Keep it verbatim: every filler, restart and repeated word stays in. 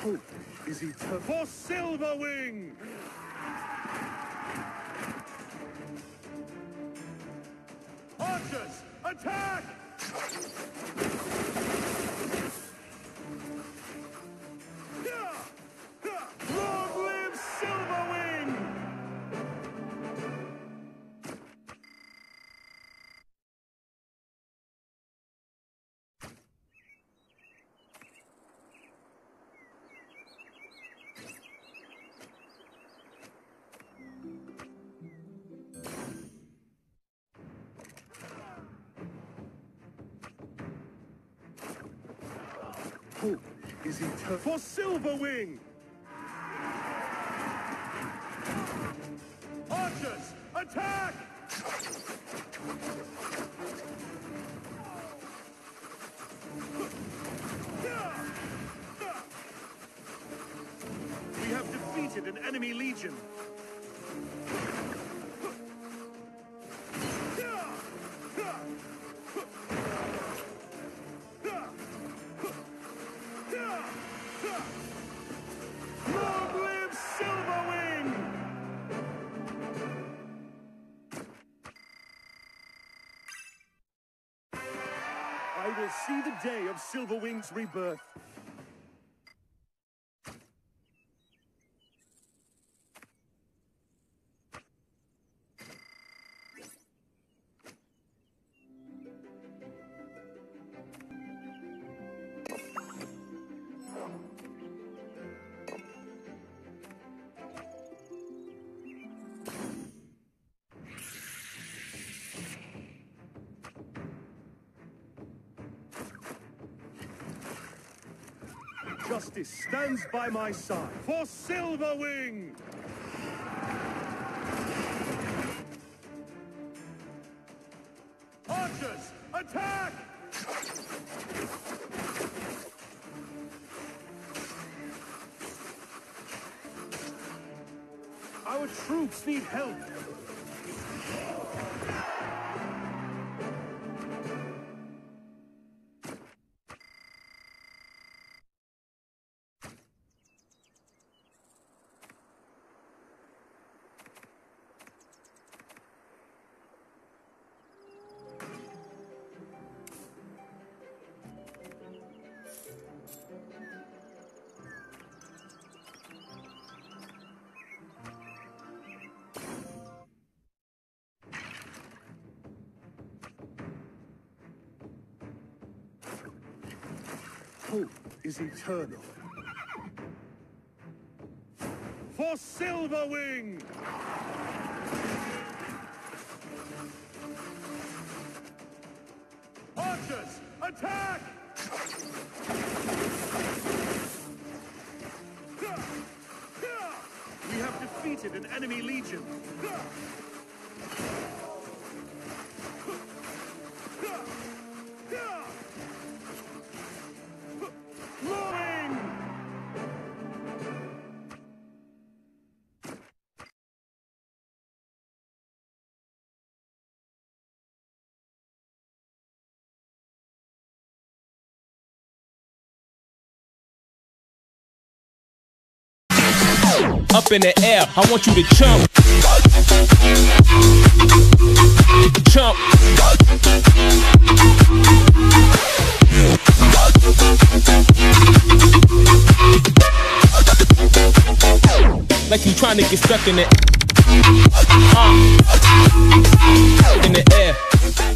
Hope is eternal. For Silverwing! Archers, attack! Long live Silverwing! Hope is eternal. For Silverwing! Archers, attack! We have defeated an enemy legion. Long live Silverwing! I will see the day of Silverwing's rebirth. Justice stands by my side. For Silverwing! Archers, attack! Our troops need help. Hope is eternal. For Silverwing! Archers, attack! We have defeated an enemy legion. Up in the air, I want you to jump. Jump. Like you trying to get stuck in it. Uh. In the air.